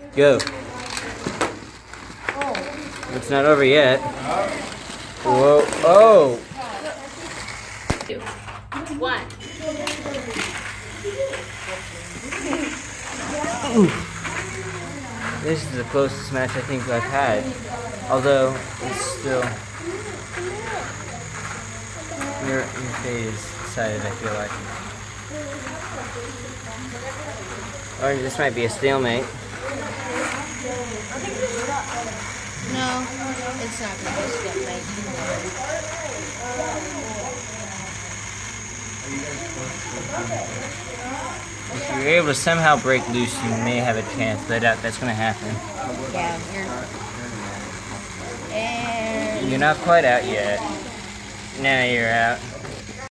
Go. It's not over yet. Whoa. Oh. 2, 1. This is the closest match I think I've had. Although it's still your fate is decided, I feel like. Or this might be a stalemate. No, it's not going to be a stalemate. If you're able to somehow break loose, you may have a chance, but I doubt that's going to happen. Yeah, and You're not quite out yet. Now you're out.